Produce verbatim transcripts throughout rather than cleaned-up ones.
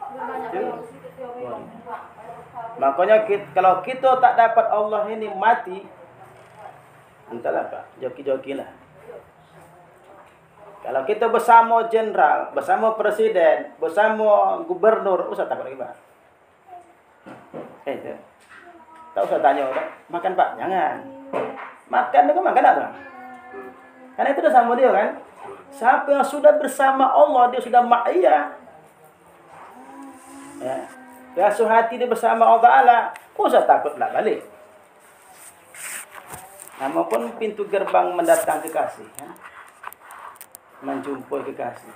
Makanya kita, kalau kita tak dapat Allah ini mati, entahlah Pak, joki-joki lah. Kalau kita bersama jenderal, bersama presiden, bersama gubernur, usah takut lagi Pak. Eh, itu. Tak usah tanya Pak, makan Pak, jangan. Makan dengan makan apa? Karena itu sudah sama dia kan. Siapa yang sudah bersama Allah, dia sudah ma'iyah. Ya. Rasa hati dia bersama Allah Ta'ala, kau usah takutlah balik. Nama pun pintu gerbang mendatang kekasih. Ya. Menjumpai kekasih.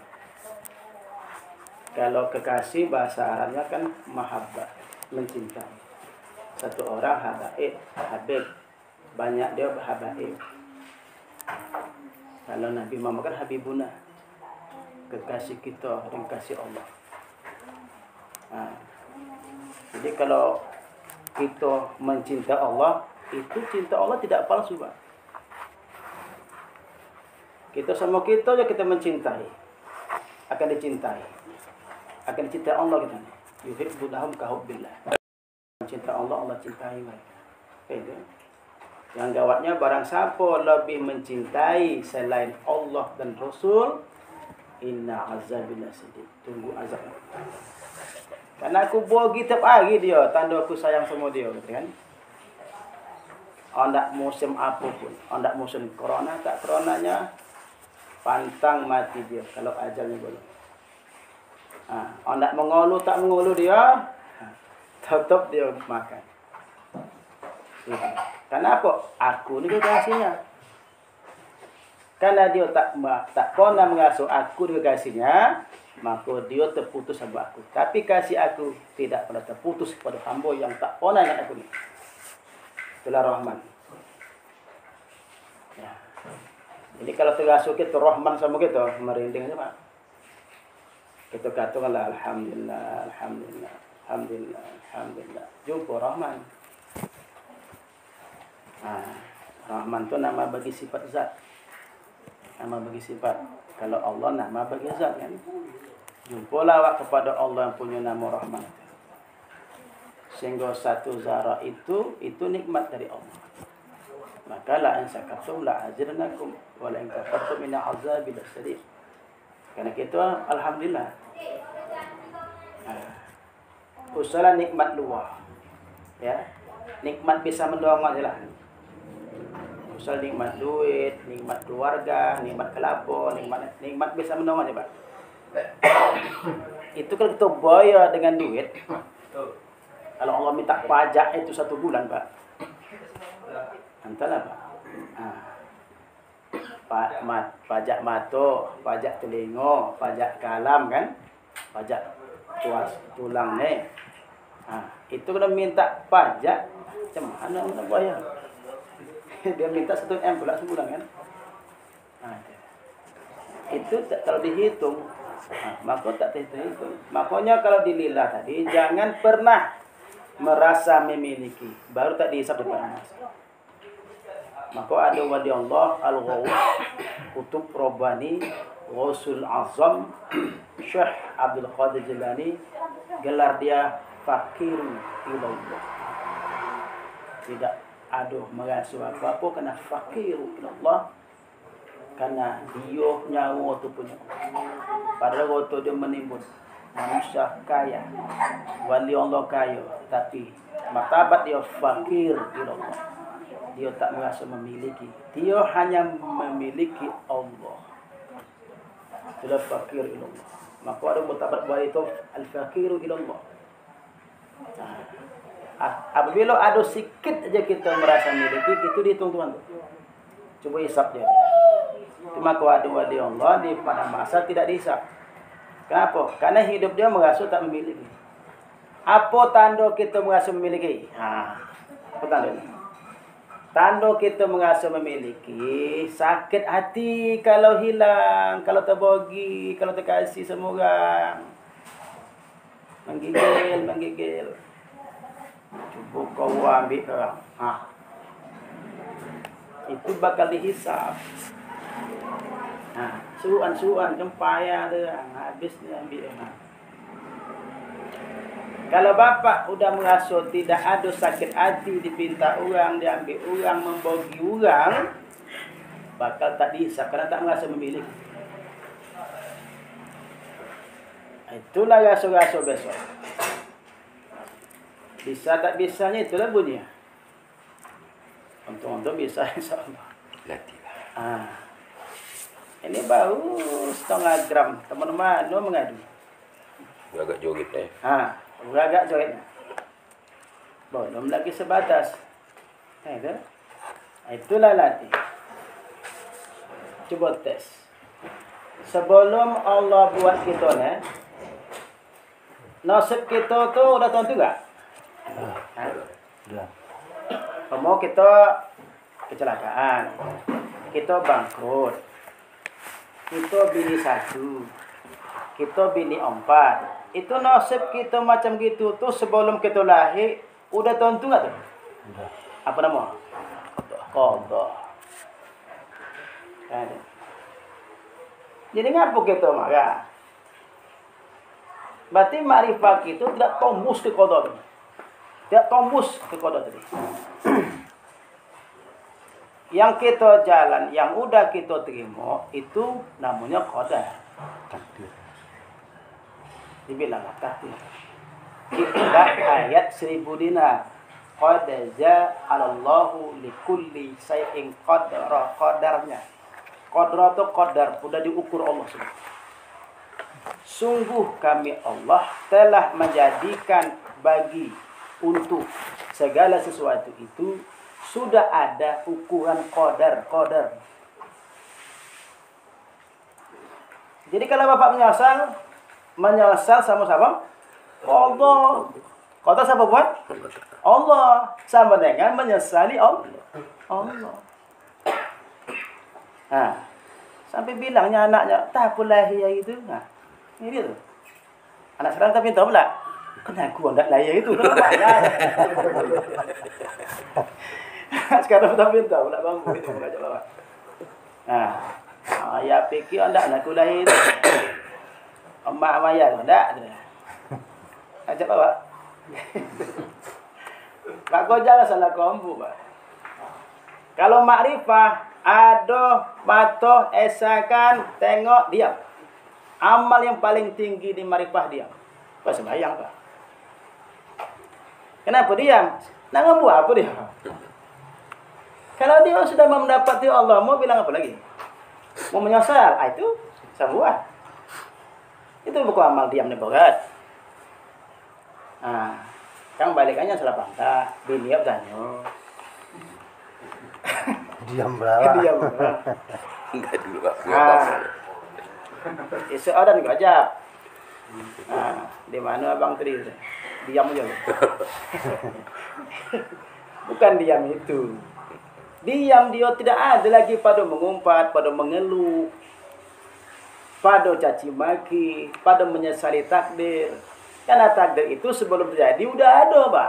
Kalau kekasih bahasa Arabnya kan mahabbah, mencintai. Satu orang habaib, habib. Banyak dia habaib. Kalau Nabi Muhammad kan habibuna, kekasih kita dan kasih Allah. Nah, jadi kalau kita mencinta Allah, itu cinta Allah tidak palsu Pak. Kita sama kita aja kita mencintai, akan dicintai, akan dicintai Allah kita. Yuhibbunahum kahubbillah. Cinta Allah, Allah cintai mereka. Itu. Yang gawatnya barang siapa lebih mencintai selain Allah dan Rasul, inna azabillah sedih. Tunggu azab. Karena aku bogi tiap hari dia, tanda aku sayang sama dia, kan? Ondak musim apapun, ondak musim corona, tak coronanya, pantang mati dia kalau ajalnya belum. Ah, ondak mengulu tak mengulu dia, tetap dia makan. Kenapa? Aku ni kekasihnya. Karena dia tak tak pernah mengasuh aku kekasihnya, maka dia terputus sama aku. Tapi kasih aku tidak pernah terputus kepada hamba yang tak pernah ingat aku ni. Itulah Rahman. Ya. Jadi kalau terasuh kita Rahman sama kita, merinding aja Pak. Kita katakanlah Alhamdulillah, Alhamdulillah, Alhamdulillah, Alhamdulillah. Jumpa Rahman. Nah, Rahman itu nama bagi sifat zat. Nama bagi sifat. Kalau Allah nama bagi zat kan. Jumpalah awak kepada Allah yang punya nama Rahman. Sehingga satu zarah itu itu nikmat dari Allah. Maka la in syakartum la azidnakum wa la in kafartum inna azabi lasyadid. Karena kita alhamdulillah. Nah, usaha nikmat luar. Ya. Nikmat bisa mendorong ajalah. Misal nikmat duit, nikmat keluarga, nikmat kelapa, nikmat nikmat bisa menolong aja Pak. Itu kalau kita bayar dengan duit, kalau Allah minta pajak itu satu bulan Pak, entahlah Pak. Ah. Pa, mat, pajak mata, pajak telinga, pajak kalam kan, pajak tuas tulang ni. Ah, itu kalau minta pajak, macam mana nak bayar? Dia minta satu M pula sebulan kan. Nah, itu tak kalau dihitung, nah, maka tak terhitung. Makanya kalau dilillah tadi, jangan pernah merasa memiliki, baru tak dihisap depan mas. Maka ada wali Allah Al-Ghaus, Kutub Rabbani, Ghausul Azam, Syekh Abdul Qadir Jilani, gelar dia fakir ilallah. Tidak aduh merasa apa-apa kena fakir ilallah. Karena dia nyawa tu punya. Padahal waktu dia menimbun manusia kaya, wali Allah kaya, tapi martabat dia fakir ilallah. Dia tak merasa memiliki. Dia hanya memiliki Allah. Itulah fakir ilallah. Maka ada martabat wali itu al-fakiru ilallah. Nah, apabila ada sikit aja kita merasa memiliki, itu dihitung Tuhan. Coba hisap dia. Cuma kalau ada wali Allah di pada masa tidak dihisap. Kenapa? Karena hidup dia merasa tak memiliki. Apa tanda kita merasa memiliki? Ha, apa tanda? Tanda kita merasa memiliki, sakit hati kalau hilang, kalau terbagi, kalau terkasih semua orang. Menggigil, menggigil. Cuba kau ambil orang. Ha. Itu bakal dihisap. Nah, suruhan-suruhan kempaya dia habis dia ambil. Ha. Kalau bapak udah merasa tidak ada sakit hati, dipinta orang, diambil orang, membogi orang, bakal tak dihisap karena tak merasa memiliki. Itulah rasa-rasa besok. Bisa tak bisanya itulah bunyinya. Untung-untung bisa insyaAllah. Ah. Ini baru setengah gram. Teman-teman no mengadu. Agak joget eh. Ah, agak joget. Belum lagi sebatas. Nah, itu. Itulah latih. Coba tes. Sebelum Allah buat kita nih, nasib kita tuh udah tentu gak? Udah. Mau kita kecelakaan, kita bangkrut, kita bini satu, kita bini empat. Itu nasib kita macam gitu tuh sebelum kita lahir udah tentu gak tuh? Udah. Apa nama? Qadha. Ada. Jadi ngapa kita marah? Berarti makrifat itu tidak tembus ke qadha tadi. Tidak tembus ke qadha tadi. Yang kita jalan, yang udah kita terima itu namanya qadar. Takdir. Dibilang takdir. Itulah ayat seribu dinar. Qad ja'alallahu likulli shay'in qadara, qadarnya. Qadra itu qadar, sudah diukur Allah subhanahu. Sungguh kami Allah telah menjadikan bagi untuk segala sesuatu itu sudah ada ukuran qadar, qadar. Jadi kalau Bapak menyasal, menyasal sama-sama Allah. Qadar siapa buat? Allah. Sama dengan menyesali Allah. Allah. Nah, sampai bilangnya anaknya, tak pula lahir itu. Nah, ini dia tu. Anak sekarang tak pintar pula. Kenapa aku tak lahir itu? Sekarang tak pintar pula bangku itu. Nah, ayah fikir anda anakku lahir itu. Emak Maya tu, tak? Ajak bapak. Pak kau jangan salah kompu, Pak. Kalau makrifah, ada, mata, esakan, tengok, diam. Amal yang paling tinggi di makrifah diam. Pak sembahyang, Pak. Kenapa diam? Nak buat apa dia? Kalau dia sudah mendapati Allah, mau bilang apa lagi? Mau menyasar, ah, itu sebuah. Itu bukan amal diam ni berat. Nah, kang balikannya salah bantah, beliau tanya. Diam berapa? Diam berapa? Enggak dulu Pak. Nah, isu ada nih gajah. Nah, di mana abang tadi? Diam aja. Bukan diam itu. Diam dia tidak ada lagi pada mengumpat, pada mengeluh, pada caci maki, pada menyesali takdir. Karena takdir itu sebelum terjadi udah ada, Pak.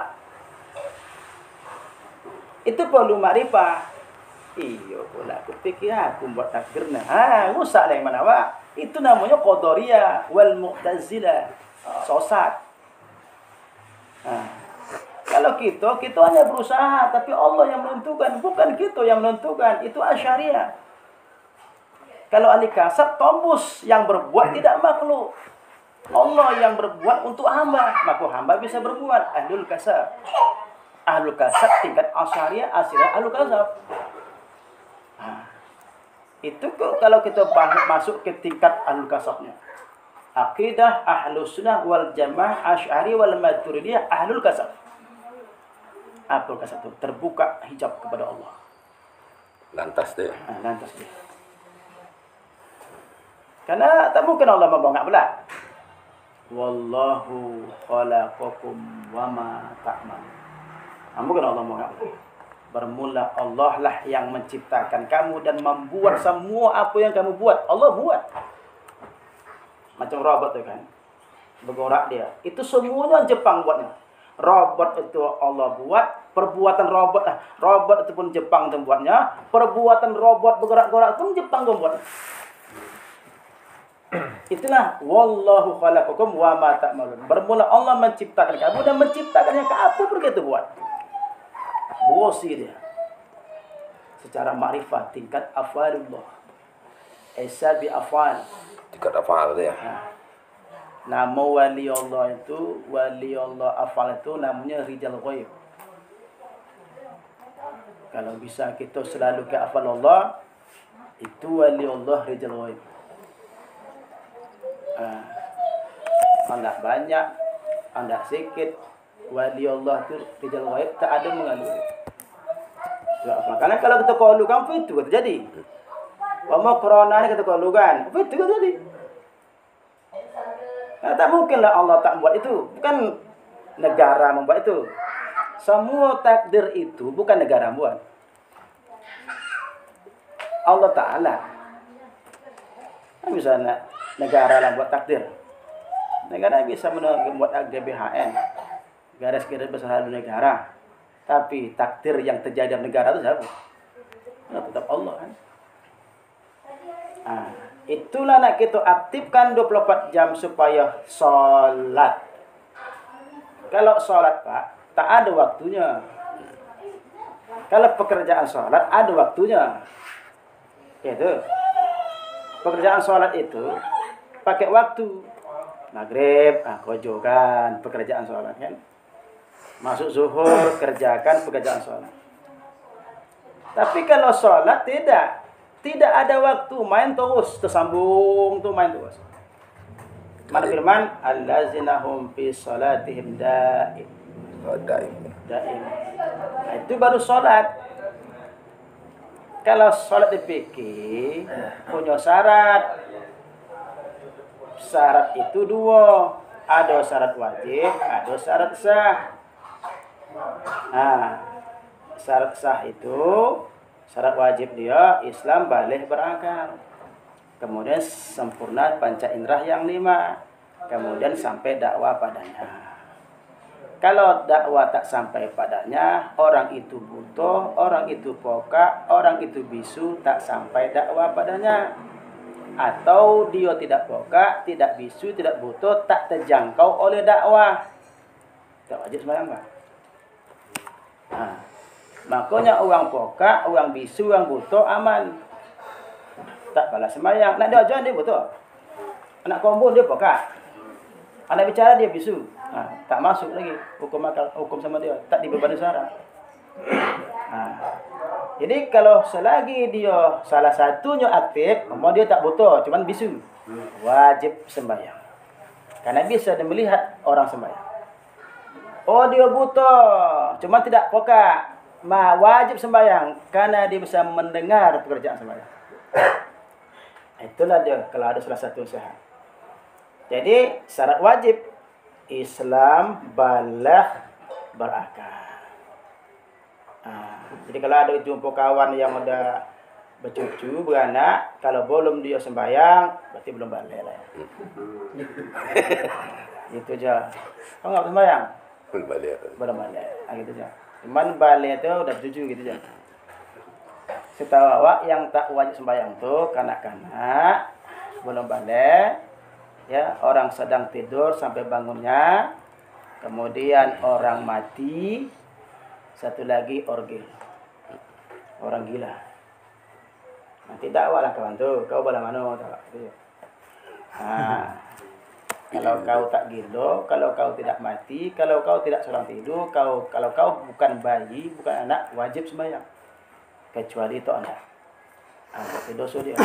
Itu perlu makrifah. Iya, pula aku pikir aku buat takdirnya. Ah, rusak lah yang mana, Pak? Itu namanya qadariyah wal mu'tazilah. Sesat. Nah, kalau kita, kita hanya berusaha, tapi Allah yang menentukan, bukan kita yang menentukan. Itu asyariah. Kalau ahli kasab, tembus yang berbuat tidak makhluk. Allah yang berbuat untuk hamba, maka hamba bisa berbuat. Ahlul kasab. Ahlul kasab tingkat asyariah, asyariah ahlul kasab. Nah, itu kalau kita masuk ke tingkat ahlul kasabnya. Aqidah ahlus sunnah wal jamaah asy'ari wal maturidiyah ahlul kasab. Ahlul kasab itu terbuka hijab kepada Allah. Lantas deh. Nah, lantas dia. Karena tak mungkin Allah membongkar pula. Wallahu khalaqakum wama ta'malun. Mungkin Allah membongkar pula. Bermula Allah lah yang menciptakan kamu dan membuat semua apa yang kamu buat. Allah buat. Macam robot tu kan. Bergerak dia. Itu semuanya Jepang buatnya. Robot itu Allah buat. Perbuatan robot. Ah, robot itu pun Jepang tu buatnya. Perbuatan robot bergerak-gerak pun Jepang tu buatnya. Itulah wallahu khalaqakum wa ma ta'malun. Bermula Allah menciptakan kamu dan menciptakan yang apa pun kita buat. Bosi dia. Secara makrifat tingkat afalullah. Esa bi afal. Tingkat afal dia. Nama wali Allah itu, wali Allah afal itu namanya rijal ghaib. Kalau bisa kita selalu ke afal Allah, itu wali Allah rijal ghaib. Ah, anda banyak, anda sedikit, wali Allah itu rijal ghaib tak ada mengalur. Karena kalau kita qalu kan itu terjadi. Wa ma qur'ana kita qalu kan, itu terjadi. Karena tak mungkinlah Allah tak buat itu. Bukan negara membuat itu. Semua takdir itu bukan negara buat. Allah Ta'ala. Misalnya negara yang buat takdir. Negara bisa membuat G B H N. Garis Garis Besar Haluan Negara. Tapi takdir yang terjadi dalam negara itu siapa? Nah, tetap Allah kan. Ah. Itulah nak kita aktifkan dua puluh empat jam supaya solat. Kalau solat Pak, tak ada waktunya. Kalau pekerjaan solat ada waktunya. Itu. Pekerjaan solat itu pakai waktu. Maghrib, ah kojokan pekerjaan solat kan. Masuk zuhur, kerjakan pekerjaan solat. Tapi kalau solat tidak. Tidak ada waktu, main terus, tersambung tu main terus. Mana firman, allazina hum fi salatihim daim. Daim. Daim. Nah, itu baru solat. Kalau solat dipikir punya syarat. Syarat itu dua, ada syarat wajib, ada syarat sah. Nah, syarat sah itu syarat wajib dia Islam balik berakal. Kemudian sempurna panca indera yang lima. Kemudian sampai dakwah padanya. Kalau dakwah tak sampai padanya, orang itu butuh, orang itu pokak, orang itu bisu, tak sampai dakwah padanya. Atau dia tidak pokak, tidak bisu, tidak butuh, tak terjangkau oleh dakwah. Tak wajib sembahyang, Pak. Nah. Makanya orang pokak, orang bisu, orang butuh aman. Tak balas sembahyang. Nak dia ajar dia butuh. Anak kombon dia pokak. Anak bicara dia bisu. Nah, tak masuk lagi hukum akal, hukum sama dia. Tak dibebani syarat. Nah, jadi kalau selagi dia salah satunya aktif, memang dia tak butuh, cuman bisu. Wajib sembahyang. Karena bisa dia melihat orang sembahyang. Oh dia butuh, cuman tidak pokak. Ma wajib sembahyang karena dia bisa mendengar pekerjaan sembahyang. Itulah dia kalau ada salah satu sehat. Jadi syarat wajib Islam baligh berakal. Nah, jadi kalau ada jumpa kawan yang udah bercucu, beranak, kalau belum dia sembahyang berarti belum baligh lah ya. Itu aja. Kau enggak sembahyang? Belum baligh. Belum baligh. Ah gitu aja. Cuman balik itu udah tujuh gitu aja. Setahu awak yang tak wajib sembahyang tuh kanak-kanak belum balik, ya orang sedang tidur sampai bangunnya, kemudian orang mati, satu lagi orgil, orang gila. Nanti dakwah lah kawan tuh, kau bala mana tak? Nah, kalau kau tak gila, kalau kau tidak mati, kalau kau tidak seorang tidur, kau kalau kau bukan bayi, bukan anak, wajib sembahyang. Kecuali itu anak. Ah, itu dosa dia.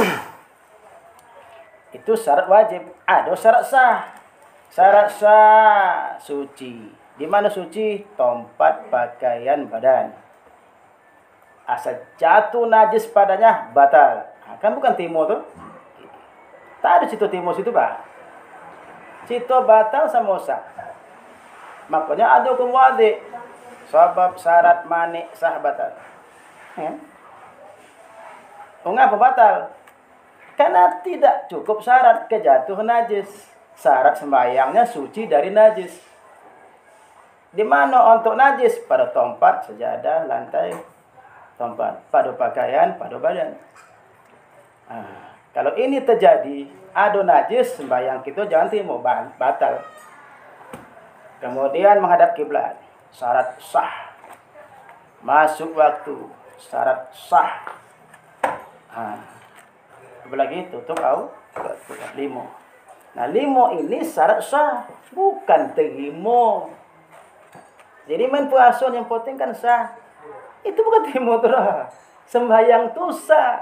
Itu syarat wajib. Ada syarat sah. Syarat sah suci. Di mana suci? Tempat pakaian badan. Asal jatuh najis padanya batal. Nah, kan bukan timur tuh. Tak ada situ timur situ, Pak. Situ batal sama sah. Makanya ada hukum wajib. Sebab syarat manik sah batal. Ya. Mengapa batal? Karena tidak cukup syarat kejatuhan najis. Syarat sembahyangnya suci dari najis. Di mana untuk najis? Pada tempat, sejadah, lantai, tempat. Pada pakaian, pada badan. Nah, kalau ini terjadi, ada najis, sembahyang kita jangan timur, batal. Kemudian menghadap kiblat, syarat sah. Masuk waktu, syarat sah. Ha. Apalagi tutup au limo. Nah, limo ini syarat sah, bukan terima. Jadi main puasa yang penting kan sah. Itu bukan terima terus. Sembahyang tu sah.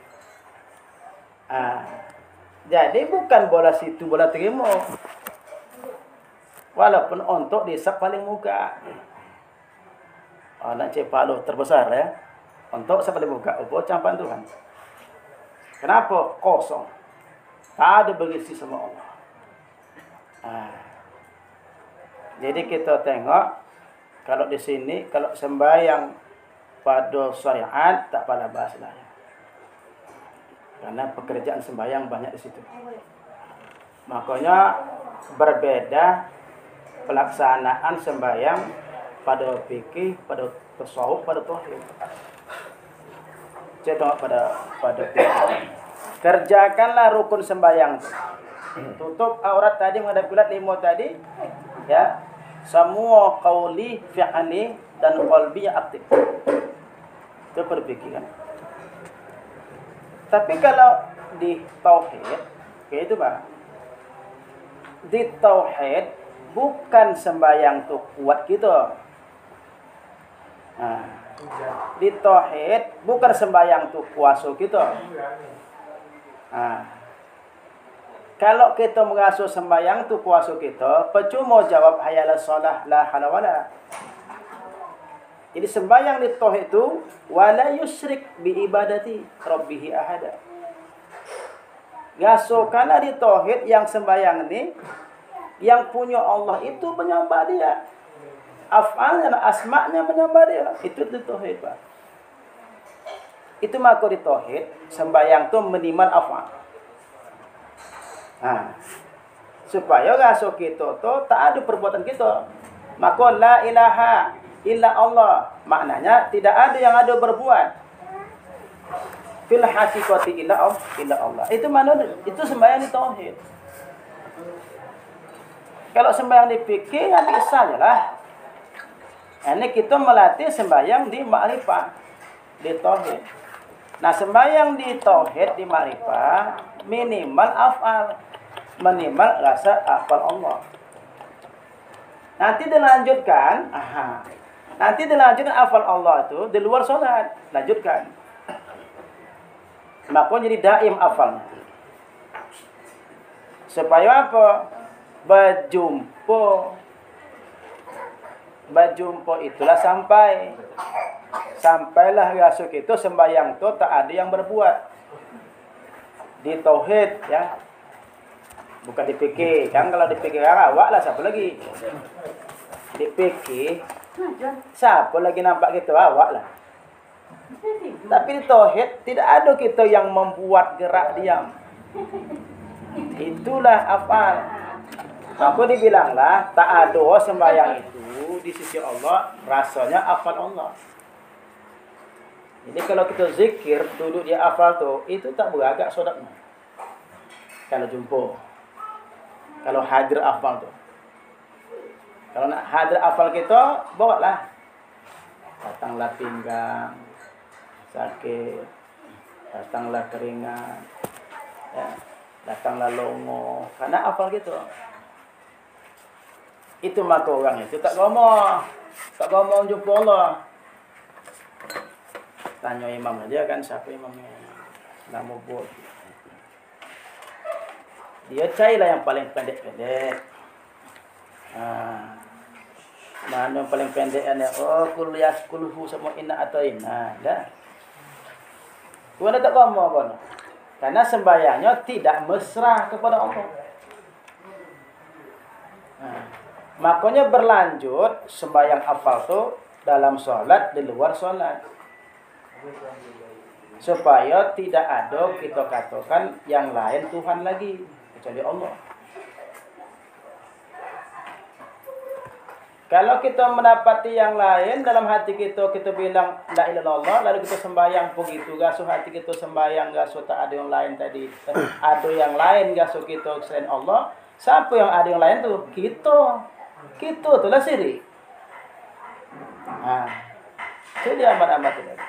Ah. Jadi bukan bola situ bola terima. Walaupun untuk disap paling muka. Oh, nak cepat lo terbesar ya. Untuk sap paling muka. Upo campan Tuhan. Kenapa? Kosong. Tak ada berisi sama Allah. Ah. Jadi kita tengok kalau di sini kalau sembahyang pada syariat tak pada bahas lah ya. Karena pekerjaan sembahyang banyak di situ. Makanya berbeda pelaksanaan sembahyang pada fikih, pada tasawuf, pada tauhid. Saya tengok pada pada fikih. Kerjakanlah rukun sembahyang. Tutup aurat tadi menghadap kiblat lima tadi, ya. Semua qauli, fi'li dan qalbi aktif. Itu berpikir kan. Tapi kalau di tauhid, kayak itu Pak. Di tauhid bukan sembahyang tu kuat gitu. Nah, di tauhid bukan sembahyang tu kuasa gitu. Nah, kalau kita mengasuh sembahyang tu kuasa kita, percuma jawab hayal solah la hala wala. Jadi sembahyang di tauhid itu wala yusyrik bi ibadati rabbih ahada. Ngasuhkanlah di tauhid yang sembahyang ini yang punya Allah itu menyembah dia. Af'alnya, asma'nya menyembah dia. Itu di tauhid, Pak. Itu maka di tauhid sembahyang itu minimal af'al. Nah, supaya ngasuh kita tu tak ada perbuatan kita. Maka la ilaha illa Allah. Maknanya tidak ada yang ada berbuat. Fil haqiqati illa Allah, illa Allah. Itu mana? Itu sembahyang di tauhid. Kalau sembahyang di fikih ya bisa aja lah. Ini kita melatih sembahyang di ma'rifah, di tauhid. Nah, sembahyang di tauhid, di ma'rifah minimal af'al, minimal rasa hafal Allah. Nanti dilanjutkan, aha. Nanti dilanjutkan hafal Allah itu di luar salat, lanjutkan. Maka jadi daim hafalnya. Supaya apa? Berjumpa. Berjumpa itulah sampai. Sampailah rasuk itu sembahyang itu tak ada yang berbuat. Di tauhid ya. Bukan dipikir. Kan kalau dipikir awak lah siapa lagi? Dipikir siapa lagi nampak gitu awak lah. Tapi di tauhid tidak ada kita yang membuat gerak diam. Itulah afal. Maka dibilanglah tak ada sembahyang itu di sisi Allah rasanya afal Allah. Jadi kalau kita zikir duduk di afal tu itu tak beragak sodaknya. Kalau jumpa. Kalau hadir afal tu. Kalau nak hadir afal kita, bawalah. Datanglah pinggang sakit, datanglah keringat, ya, datanglah longo, karena afal gitu. Itu maka orang itu tak ngomong, tak ngomong jumpa Allah. Tanya imam aja kan siapa imamnya, nama buat. Dia carilah yang paling pendek-pendek. Nah, mana yang paling pendek ni? Oh, kul yaskulhu sama inna atau inna. Dah. Tuan tak ngomong apa? Karena sembahyangnya tidak mesra kepada Allah. Nah, makanya berlanjut sembahyang hafal tu dalam solat, di luar solat. Supaya tidak ada kita katakan yang lain Tuhan lagi kecuali Allah. Kalau kita mendapati yang lain dalam hati kita, kita bilang la ilaha illallah, lalu kita sembahyang begitu, gaso hati kita sembahyang, gaso tak ada yang lain tadi, ada yang lain gaso kita selain Allah. Siapa yang ada yang lain tu? Kita. Kita tu lah syirik. Ha. Itu dia amat-amat tu.